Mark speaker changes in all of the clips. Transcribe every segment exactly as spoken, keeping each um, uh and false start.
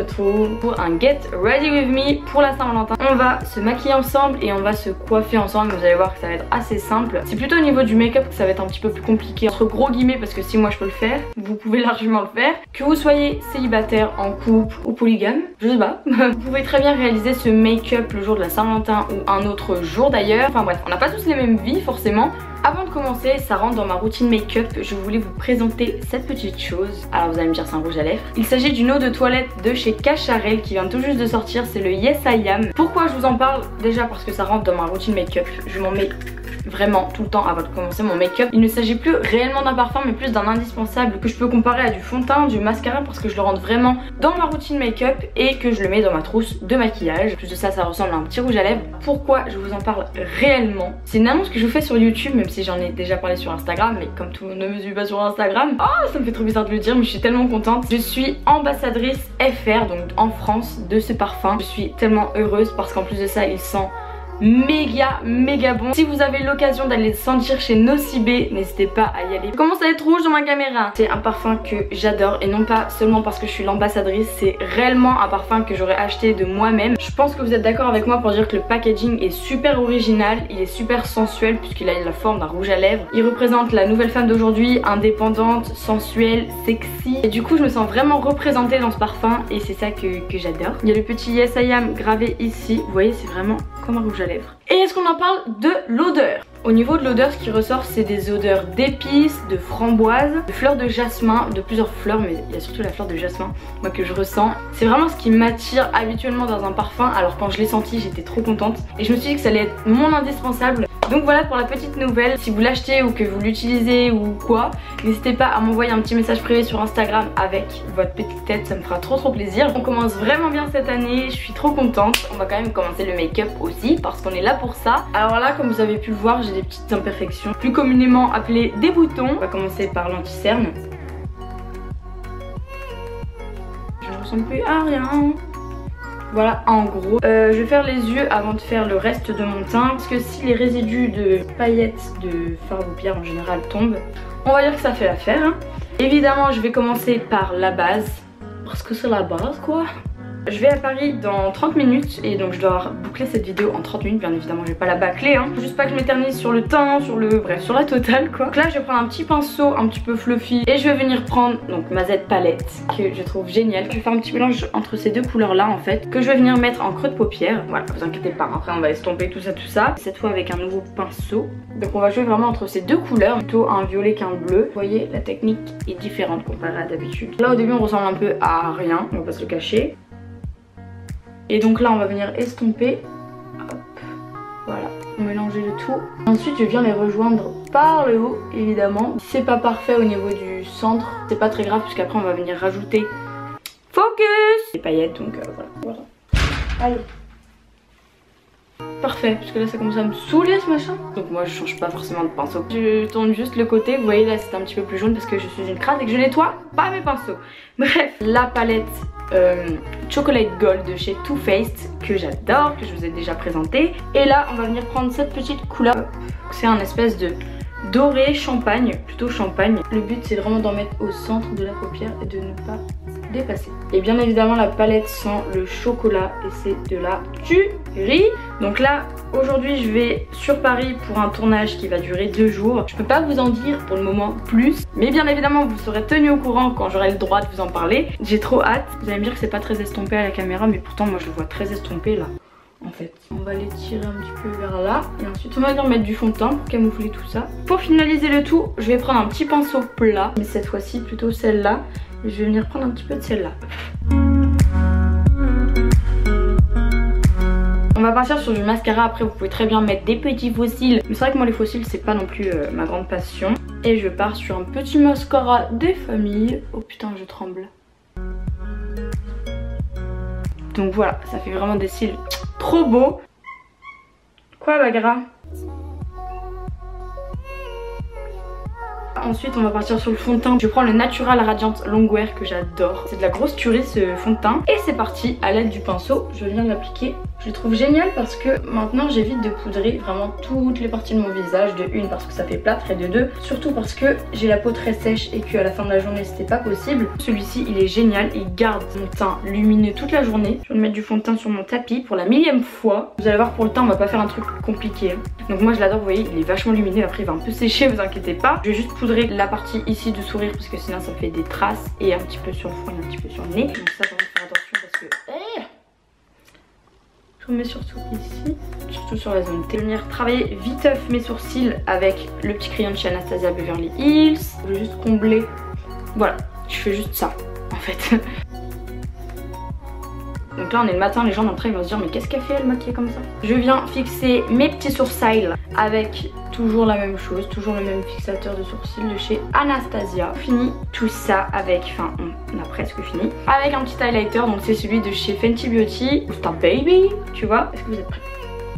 Speaker 1: retrouve pour un Get Ready With Me pour la Saint-Valentin. On va se maquiller ensemble et on va se coiffer ensemble. Vous allez voir que ça va être assez simple. C'est plutôt au niveau du make-up que ça va être un petit peu plus compliqué, entre gros guillemets, parce que si moi je peux le faire, vous pouvez largement le faire. Que vous soyez célibataire, en couple ou polygame, je sais pas, vous pouvez très bien réaliser ce make-up le jour de la Saint-Valentin ou un autre jour d'ailleurs. Enfin bref, on n'a pas tous les mêmes vies forcément. Avant de commencer, ça rentre dans ma routine make-up, je voulais vous présenter cette petite chose. Alors vous allez me dire c'est un rouge à lèvres. Il s'agit d'une eau de toilette de chez Cacharel qui vient tout juste de sortir, c'est le Yes I Am. Pourquoi je vous en parle? Déjà parce que ça rentre dans ma routine make-up, je m'en mets vraiment tout le temps avant de commencer mon make-up. Il ne s'agit plus réellement d'un parfum mais plus d'un indispensable que je peux comparer à du fond de teint, du mascara, parce que je le rentre vraiment dans ma routine make-up et que je le mets dans ma trousse de maquillage. En plus de ça, ça ressemble à un petit rouge à lèvres. Pourquoi je vous en parle réellement? C'est une annonce que je vous fais sur YouTube, même si j'en ai déjà parlé sur Instagram, mais comme tout le monde ne me suit pas sur Instagram, oh ça me fait trop bizarre de le dire mais je suis tellement contente. Je suis ambassadrice F R, donc en France, de ce parfum. Je suis tellement heureuse parce qu'en plus de ça il sent méga méga bon. Si vous avez l'occasion d'aller le sentir chez Nocibé, n'hésitez pas à y aller. Je commence à être rouge dans ma caméra. C'est un parfum que j'adore et non pas seulement parce que je suis l'ambassadrice, c'est réellement un parfum que j'aurais acheté de moi-même. Je pense que vous êtes d'accord avec moi pour dire que le packaging est super original, il est super sensuel puisqu'il a la forme d'un rouge à lèvres. Il représente la nouvelle femme d'aujourd'hui, indépendante, sensuelle, sexy. Et du coup je me sens vraiment représentée dans ce parfum et c'est ça que, que j'adore. Il y a le petit Yes I Am gravé ici, vous voyez c'est vraiment comme un rouge à lèvres. Et est-ce qu'on en parle de l'odeur? Au niveau de l'odeur, ce qui ressort c'est des odeurs d'épices, de framboise, de fleurs de jasmin, de plusieurs fleurs, mais il y a surtout la fleur de jasmin moi que je ressens. C'est vraiment ce qui m'attire habituellement dans un parfum, alors quand je l'ai senti j'étais trop contente et je me suis dit que ça allait être mon indispensable. Donc voilà pour la petite nouvelle. Si vous l'achetez ou que vous l'utilisez ou quoi, n'hésitez pas à m'envoyer un petit message privé sur Instagram avec votre petite tête, ça me fera trop trop plaisir. On commence vraiment bien cette année, je suis trop contente. On va quand même commencer le make-up aussi parce qu'on est là pour ça. Alors là comme vous avez pu le voir, j'ai des petites imperfections, plus communément appelées des boutons. On va commencer par l'anti-cerne. Je ne ressemble plus à rien. Voilà en gros. Euh, je vais faire les yeux avant de faire le reste de mon teint. Parce que si les résidus de paillettes de fard à paupières en général tombent, on va dire que ça fait l'affaire. Hein. Évidemment je vais commencer par la base. Parce que c'est la base quoi. Je vais à Paris dans trente minutes et donc je dois boucler cette vidéo en trente minutes. Bien évidemment je vais pas la bâcler hein. Juste pas que je m'éternise sur le teint, sur le... bref sur la totale quoi. Donc là je vais prendre un petit pinceau un petit peu fluffy et je vais venir prendre donc ma Z palette que je trouve géniale. Je vais faire un petit mélange entre ces deux couleurs là en fait, que je vais venir mettre en creux de paupière. Voilà, vous inquiétez pas, après on va estomper tout ça tout ça. Cette fois avec un nouveau pinceau. Donc on va jouer vraiment entre ces deux couleurs, plutôt un violet qu'un bleu. Vous voyez la technique est différente comparée à d'habitude. Là au début on ressemble un peu à rien, on va pas se le cacher. Et donc là on va venir estomper. Hop. Voilà, on mélange le tout. Ensuite je viens les rejoindre par le haut évidemment. Si c'est pas parfait au niveau du centre, c'est pas très grave puisqu'après on va venir rajouter focus les paillettes donc euh, voilà. voilà. Allez. Parfait, parce que là ça commence à me saouler ce machin. Donc moi je change pas forcément de pinceau. Je tourne juste le côté, vous voyez là c'est un petit peu plus jaune parce que je suis une crade et que je nettoie pas mes pinceaux. Bref, la palette euh, Chocolate Gold de chez Too Faced que j'adore, que je vous ai déjà présenté. Et là on va venir prendre cette petite couleur. C'est un espèce de doré champagne, plutôt champagne. Le but c'est vraiment d'en mettre au centre de la paupière et de ne pas dépasser. Et bien évidemment la palette sent le chocolat et c'est de la tuerie. Donc là aujourd'hui je vais sur Paris pour un tournage qui va durer deux jours. Je peux pas vous en dire pour le moment plus, mais bien évidemment vous serez tenu au courant quand j'aurai le droit de vous en parler. J'ai trop hâte. Vous allez me dire que c'est pas très estompé à la caméra mais pourtant moi je le vois très estompé là. En fait, on va les tirer un petit peu vers là et ensuite on va venir mettre du fond de teint pour camoufler tout ça. Pour finaliser le tout, je vais prendre un petit pinceau plat, mais cette fois-ci plutôt celle-là. Je vais venir prendre un petit peu de celle-là. On va partir sur du mascara, après vous pouvez très bien mettre des petits fossiles. Mais c'est vrai que moi les fossiles c'est pas non plus euh, ma grande passion. Et je pars sur un petit mascara des familles. Oh putain je tremble. Donc voilà, ça fait vraiment des cils trop beaux. Quoi Bagra? Ensuite on va partir sur le fond de teint. Je prends le Natural Radiant Longwear que j'adore. C'est de la grosse tuerie ce fond de teint. Et c'est parti, à l'aide du pinceau, je viens l'appliquer Je le trouve génial parce que maintenant j'évite de poudrer vraiment toutes les parties de mon visage. De une parce que ça fait plâtre et de deux surtout parce que j'ai la peau très sèche et qu'à la fin de la journée c'était pas possible. Celui-ci il est génial, il garde mon teint lumineux toute la journée. Je vais mettre du fond de teint sur mon tapis pour la millième fois. Vous allez voir, pour le teint on va pas faire un truc compliqué. Donc moi je l'adore, vous voyez il est vachement lumineux, après il va un peu sécher, vous inquiétez pas. Je vais juste poudrer la partie ici du sourire parce que sinon ça me fait des traces, et un petit peu sur le front et un petit peu sur le nez. Donc ça j'ai envie de faire attention parce que... Eh je vous mets surtout ici, surtout sur la zone T. Je vais venir travailler viteuf mes sourcils avec le petit crayon de chez Anastasia Beverly Hills. Je vais juste combler. Voilà, je fais juste ça en fait. Donc là on est le matin, les gens dans le train ils vont se dire mais qu'est-ce qu'elle fait elle maquillée comme ça. Je viens fixer mes petits sourcils avec toujours la même chose, toujours le même fixateur de sourcils de chez Anastasia. On finit tout ça avec, enfin on a presque fini, avec un petit highlighter, donc c'est celui de chez Fenty Beauty, Star Baby, tu vois. Est-ce que vous êtes prêts?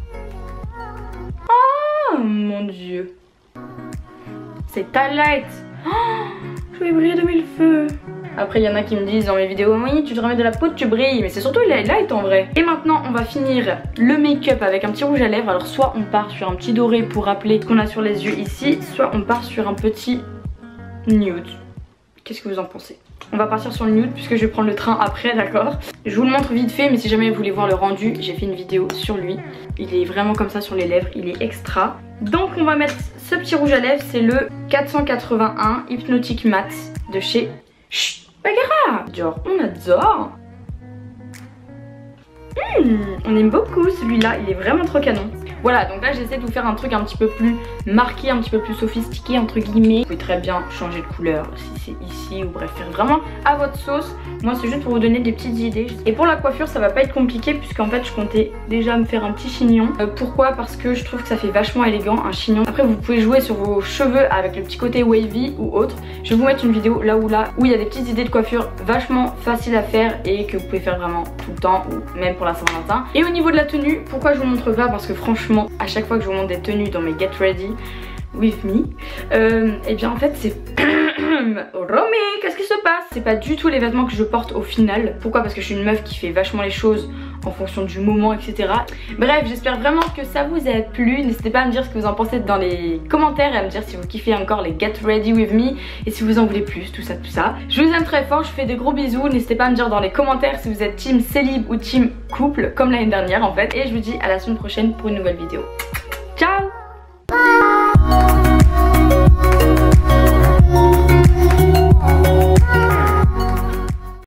Speaker 1: Oh mon dieu, c'est highlight. Oh, je vais briller de mille feux. Après il y en a qui me disent dans mes vidéos oui tu te remets de la poudre tu brilles, mais c'est surtout le highlight en vrai. Et maintenant on va finir le make-up avec un petit rouge à lèvres. Alors soit on part sur un petit doré pour rappeler ce qu'on a sur les yeux ici, soit on part sur un petit nude. Qu'est-ce que vous en pensez? On va partir sur le nude puisque je vais prendre le train après, d'accord? Je vous le montre vite fait, mais si jamais vous voulez voir le rendu, j'ai fait une vidéo sur lui. Il est vraiment comme ça sur les lèvres, il est extra. Donc on va mettre ce petit rouge à lèvres, c'est le quatre cent quatre-vingt-un Hypnotic Matte de chez... Chut, Bagheera. Genre on adore. Mmh, on aime beaucoup celui-là, il est vraiment trop canon. Voilà, donc là j'essaie de vous faire un truc un petit peu plus marqué, un petit peu plus sophistiqué entre guillemets. Vous pouvez très bien changer de couleur si c'est ici ou bref, faire vraiment à votre sauce. Moi c'est juste pour vous donner des petites idées. Et pour la coiffure ça va pas être compliqué puisqu'en fait je comptais déjà me faire un petit chignon. Euh, pourquoi? Parce que je trouve que ça fait vachement élégant un chignon. Après vous pouvez jouer sur vos cheveux avec le petit côté wavy ou autre. Je vais vous mettre une vidéo là où là où il y a des petites idées de coiffure vachement faciles à faire et que vous pouvez faire vraiment tout le temps ou même pour la Saint-Valentin. Et au niveau de la tenue, pourquoi je vous montre pas? Parce que franchement à chaque fois que je vous montre des tenues dans mes Get Ready With Me, euh, et bien en fait c'est... Romy, qu'est-ce qui se passe? C'est pas du tout les vêtements que je porte au final. Pourquoi? Parce que je suis une meuf qui fait vachement les choses en fonction du moment, et cetera. Bref, j'espère vraiment que ça vous a plu. N'hésitez pas à me dire ce que vous en pensez dans les commentaires et à me dire si vous kiffez encore les Get Ready With Me et si vous en voulez plus, tout ça, tout ça. Je vous aime très fort, je vous fais des gros bisous. N'hésitez pas à me dire dans les commentaires si vous êtes team célib ou team couple, comme l'année dernière en fait. Et je vous dis à la semaine prochaine pour une nouvelle vidéo. Ciao!